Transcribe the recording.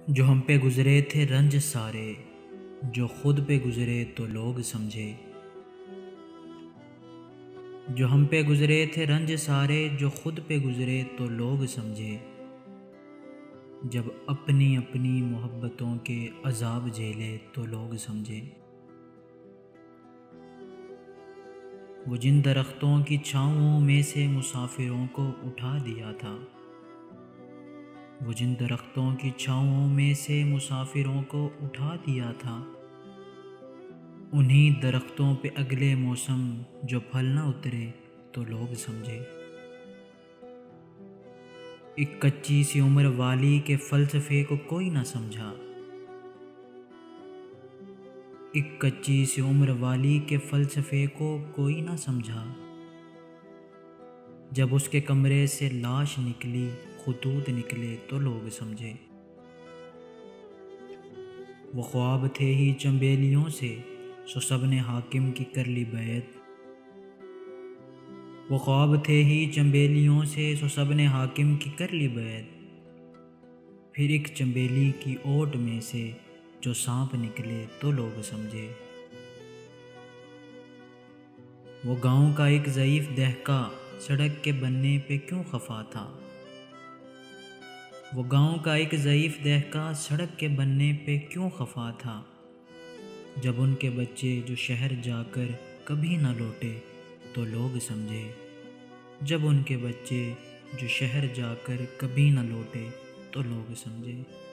جو ہم پہ گزرے تھے رنج سارے، جو خود پہ گزرے تو لوگ سمجھے۔ جو ہم پہ گزرے تھے رنج سارے، جو خود پہ گزرے تو لوگ سمجھے۔ جب اپنی اپنی محبتوں کے عذاب جھیلے تو لوگ سمجھے۔ وہ جن درختوں کی چھاؤں میں سے مسافروں کو اٹھا دیا تھا، وہ جن درختوں کی چھاؤں میں سے مسافروں کو اٹھا دیا تھا، انہی درختوں پہ اگلے موسم جو پھل نہ اترے تو لوگ سمجھے۔ ایک کچی سی عمر والی کے فلسفے کو کوئی نہ سمجھا، ایک کچی سی عمر والی کے فلسفے کو کوئی نہ سمجھا۔ جب اس کے کمرے سے لاش نکلی، خطوط نکلے تو لوگ سمجھے۔ وہ خواب تھے ہی چنبیلیوں سے، سو سب نے حاکم کی کر لی بیعت۔ وہ خواب تھے ہی چنبیلیوں سے، سو سب نے حاکم کی کر لی بیعت۔ پھر ایک چنبیلی کی اوٹ میں سے جو سانپ نکلے تو لوگ سمجھے۔ وہ گاؤں کا ایک ضعیف دہقاں سڑک کے بننے پہ کیوں خفا تھا؟ وہ گاؤں کا ایک ضعیف دہقاں سڑک کے بننے پہ کیوں خفا تھا؟ جب ان کے بچے جو شہر جا کر کبھی نہ لوٹے تو لوگ سمجھے۔ جب ان کے بچے جو شہر جا کر کبھی نہ لوٹے تو لوگ سمجھے۔